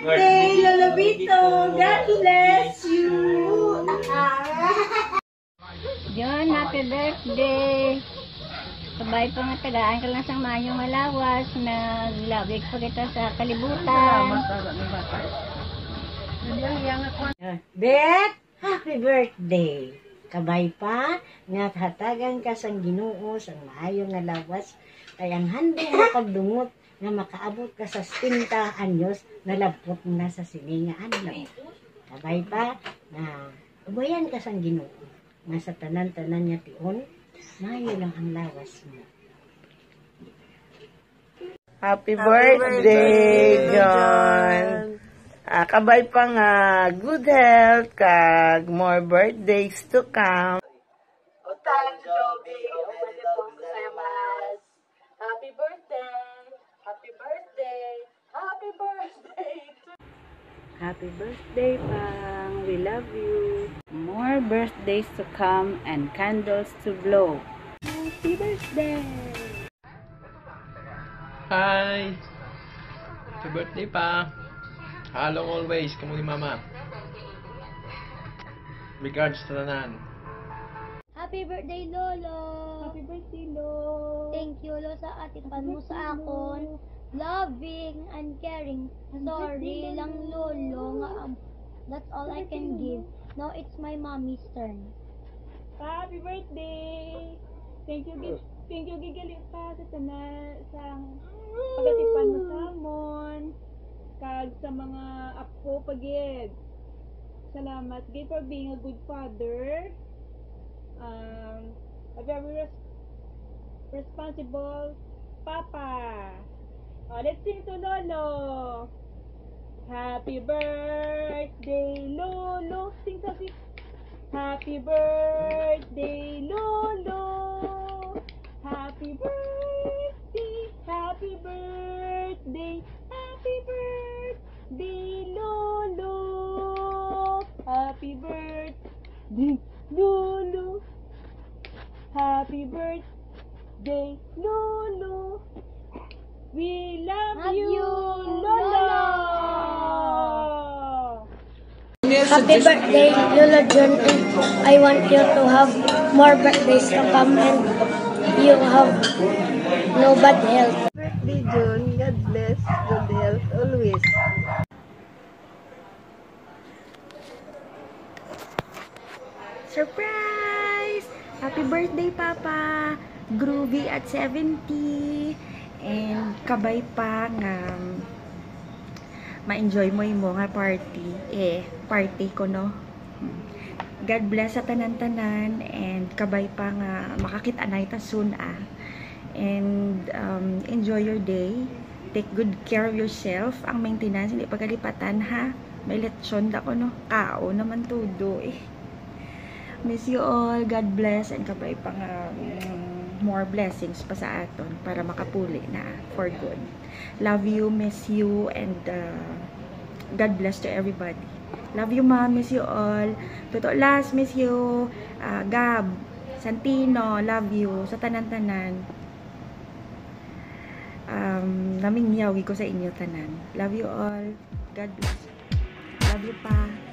birthday, Lolo Vito! God bless you! John, happy birthday! Sabay pa nga tagaan ka lang sa mayong malawas. Naglabig pa kita sa kalibutan. Bet, happy birthday! Kabay pa, nga hatagan ka sang Ginoo sang maayo nga lawas, kay ang handog mo pagdungot nga makaabot ka sa 50 anyos na labot na sa siningaan lang. Kabay pa, na ubayan ka sang Ginoo, nga sa tanan-tanan niya tion, maayo lang ang lawas mo. Happy birthday, John! Kabay pa nga, good health, kag more birthdays to come. Utang Joby, happy birthday! Happy birthday! Happy birthday! Happy birthday, Pang! We love you! More birthdays to come and candles to blow. Happy birthday! Hi! Happy birthday pa! Hello always, kamu ni Mama. Regards to tanan. Happy birthday, Lolo! Happy birthday, Lolo! Thank you, Lolo, sa atipan mo sa akon. Loving and caring. Sorry lang, Lolo. That's all I can give. Now it's my mommy's turn. Happy birthday! Thank you, gigali pa sa tanan, sa pagatipan mo sa amon. Kag sa mga apo pagid. Salamat gid for being a good father. A very responsible papa. Let's sing to Lolo. Happy birthday, Lolo. Sing to sing. Happy birthday, Lolo. Happy birthday, happy birthday, happy birthday, Lolo. Happy birthday, Lolo. Happy birthday, Lolo. We love you, Lolo. Happy birthday, Lolo John. I want you to have more birthdays to come and you have no bad health. Birthday, John. God bless. Good health always. Surprise! Happy birthday, Papa! Groovy at 70. And kabay pa nga ma-enjoy mo yung nga party. Party ko, no? God bless sa tanan-tanan. And kabay pa nga makakita na ita soon, And enjoy your day. Take good care of yourself. Ang maintenance, hindi pagkalipatan, ha? May lechon da ko, no? Kao naman todo, Miss you all. God bless. And kabay pa nga more blessings pa sa aton para makapuli na for good. Love you, miss you, and God bless to everybody. Love you, Mom. Miss you all. Toto Las, miss you. Gab, Santino, love you. Sa tanan-tanan. Namingyawi ko sa inyo tanan. Love you all. God bless. Love you pa.